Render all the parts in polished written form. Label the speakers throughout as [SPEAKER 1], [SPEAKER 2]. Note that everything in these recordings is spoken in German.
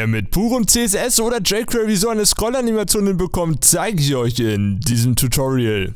[SPEAKER 1] Wer mit purem CSS oder jQuery so eine Scroll-Animation hinbekommt, zeige ich euch in diesem Tutorial.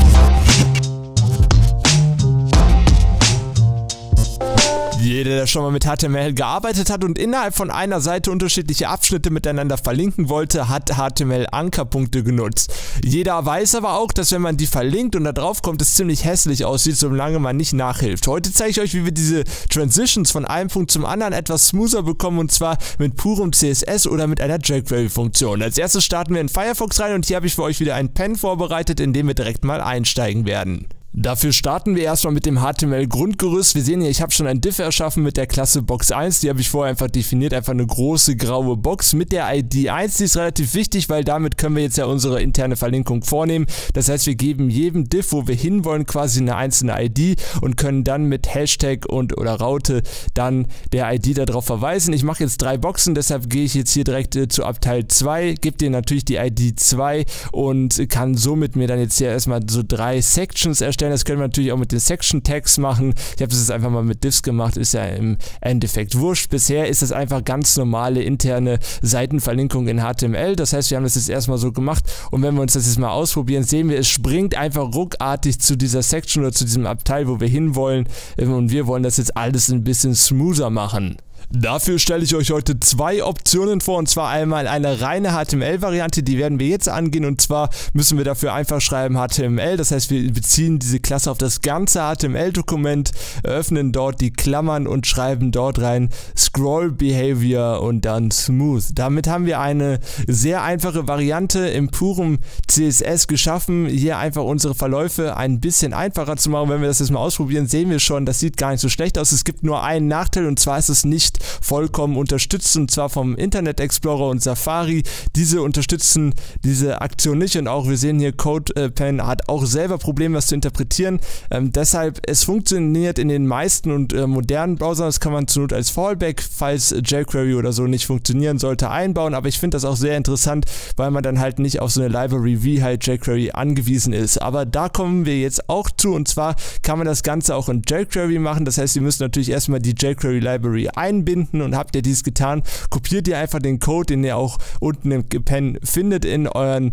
[SPEAKER 1] Jeder, der schon mal mit HTML gearbeitet hat und innerhalb von einer Seite unterschiedliche Abschnitte miteinander verlinken wollte, hat HTML-Ankerpunkte genutzt. Jeder weiß aber auch, dass wenn man die verlinkt und da drauf kommt, es ziemlich hässlich aussieht, solange man nicht nachhilft. Heute zeige ich euch, wie wir diese Transitions von einem Punkt zum anderen etwas smoother bekommen, und zwar mit purem CSS oder mit einer jQuery-Funktion. Als erstes starten wir in Firefox rein und hier habe ich für euch wieder ein Pen vorbereitet, in dem wir direkt mal einsteigen werden. Dafür starten wir erstmal mit dem HTML-Grundgerüst. Wir sehen hier, ich habe schon ein Div erschaffen mit der Klasse Box1, die habe ich vorher einfach definiert, einfach eine große graue Box mit der ID 1, die ist relativ wichtig, weil damit können wir jetzt ja unsere interne Verlinkung vornehmen. Das heißt, wir geben jedem Div, wo wir hinwollen, quasi eine einzelne ID und können dann mit Hashtag oder Raute dann der ID darauf verweisen. Ich mache jetzt 3 Boxen, deshalb gehe ich jetzt hier direkt zu Abteil 2, gebe dir natürlich die ID 2 und kann somit mir dann jetzt hier erstmal so 3 Sections erstellen. Das können wir natürlich auch mit den Section Tags machen. Ich habe das jetzt einfach mal mit Divs gemacht, ist ja im Endeffekt wurscht. Bisher ist das einfach ganz normale interne Seitenverlinkung in HTML. Das heißt, wir haben das jetzt erstmal so gemacht und wenn wir uns das jetzt mal ausprobieren, sehen wir, es springt einfach ruckartig zu dieser Section oder zu diesem Abteil, wo wir hinwollen, und wir wollen das jetzt alles ein bisschen smoother machen. Dafür stelle ich euch heute 2 Optionen vor, und zwar einmal eine reine HTML-Variante, die werden wir jetzt angehen, und zwar müssen wir dafür einfach schreiben HTML, das heißt, wir beziehen diese Klasse auf das ganze HTML-Dokument, öffnen dort die Klammern und schreiben dort rein Scroll Behavior und dann Smooth. Damit haben wir eine sehr einfache Variante im purem CSS geschaffen, hier einfach unsere Verläufe ein bisschen einfacher zu machen. Wenn wir das jetzt mal ausprobieren, sehen wir schon, das sieht gar nicht so schlecht aus. Es gibt nur einen Nachteil, und zwar ist es nicht vollkommen unterstützt, und zwar vom Internet Explorer und Safari. Diese unterstützen diese Aktion nicht, und auch wir sehen hier, CodePen hat auch selber Probleme, das zu interpretieren. Deshalb, es funktioniert in den meisten und modernen Browsern, das kann man zur Not als Fallback, falls jQuery oder so nicht funktionieren sollte, einbauen, aber ich finde das auch sehr interessant, weil man dann halt nicht auf so eine Library wie halt jQuery angewiesen ist. Aber da kommen wir jetzt auch zu, und zwar kann man das Ganze auch in jQuery machen. Das heißt, ihr müsst natürlich erstmal die jQuery Library einbinden, und habt ihr dies getan, kopiert ihr einfach den Code, den ihr auch unten im Pen findet, in euren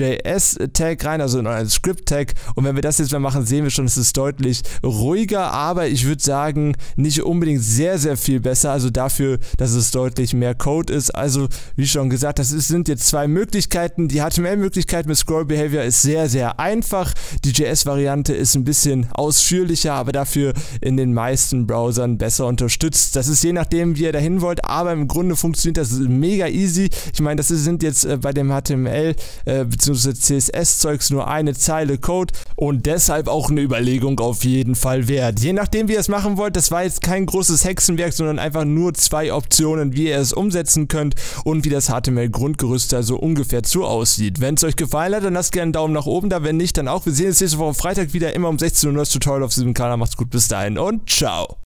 [SPEAKER 1] JS-Tag rein, also in euren Script-Tag, und wenn wir das jetzt mal machen, sehen wir schon, es ist deutlich ruhiger, aber ich würde sagen, nicht unbedingt sehr, sehr viel besser, also dafür, dass es deutlich mehr Code ist. Also, wie schon gesagt, sind jetzt 2 Möglichkeiten. Die HTML-Möglichkeit mit Scroll Behavior ist sehr, sehr einfach, die JS-Variante ist ein bisschen ausführlicher, aber dafür in den meisten Browsern besser unterstützt. Das ist je nachdem, wie ihr dahin wollt, aber im Grunde funktioniert das mega easy. Ich meine, das sind jetzt bei dem HTML bzw. CSS-Zeugs nur eine Zeile Code und deshalb auch eine Überlegung auf jeden Fall wert. Je nachdem, wie ihr es machen wollt, das war jetzt kein großes Hexenwerk, sondern einfach nur 2 Optionen, wie ihr es umsetzen könnt und wie das HTML-Grundgerüst da so ungefähr zu aussieht. Wenn es euch gefallen hat, dann lasst gerne einen Daumen nach oben da, wenn nicht, dann auch. Wir sehen uns nächste Woche Freitag wieder, immer um 16 Uhr, neues Tutorial auf diesem Kanal. Macht's gut, bis dahin und ciao!